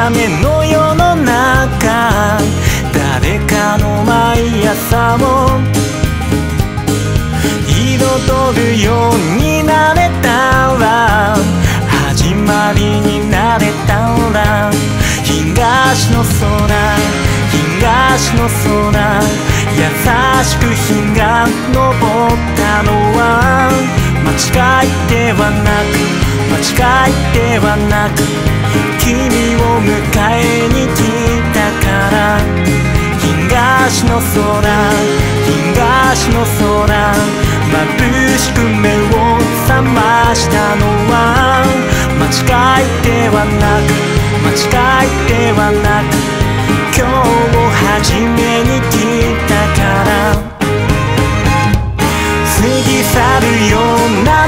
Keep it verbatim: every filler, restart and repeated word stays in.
雨の世の中、誰かの毎朝を彩るようになれたら、始まりになれたら、東の空、東の空、優しく日が昇ったのは間違いではなく、間違いではなく、君を迎えに来たから。東の空、東の空、眩しく目を覚ましたのは間違いではなく、間違いではなく、今日を始めに来たから。過ぎ去るような